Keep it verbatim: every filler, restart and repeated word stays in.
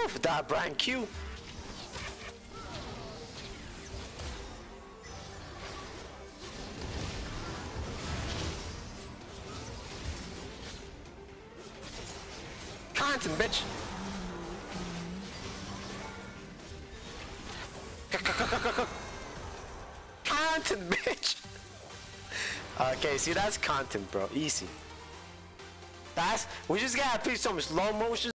Oof, that Brian Q. Content, bitch. Content, bitch. Okay, see, that's content, bro. Easy. That's, we just gotta do some slow motion.